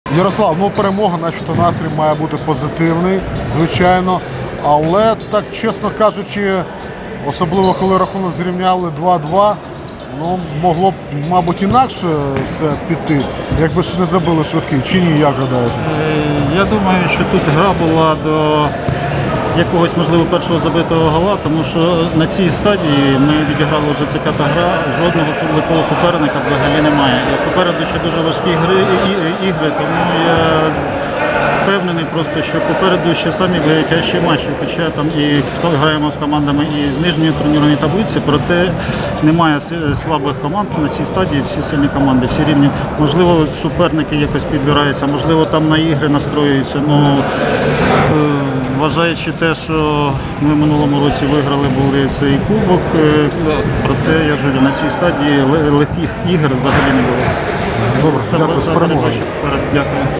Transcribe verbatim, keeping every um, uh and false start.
Ярослав, ну перемога, начебто настрій має бути позитивний, звичайно. Але так, чесно кажучи, особливо коли рахунок зрівняли два-два, ну, могло б, мабуть, інакше все піти, якби ж не забили швидкий, чи ні, як гадаєте? Я думаю, що тут гра була до якогось, можливо, першого забитого гола, тому що на цій стадії ми відіграли вже це п'ята гра, жодного великого суперника взагалі немає. Попереду ще дуже важкі гри, і, ігри, тому я впевнений просто, що попереду ще самі тяжчі матчі, хоча там і граємо з командами і з нижньої турнірної таблиці, проте немає слабих команд на цій стадії, всі сильні команди, всі рівні. Можливо, суперники якось підбираються, можливо, там на ігри настроюються. Ну, вважаючи те, що ми в минулому році виграли були цей кубок, проте, я ж говорю, на цій стадії легких ігор взагалі не було. Добре, дякую, з перемогою. Дякую.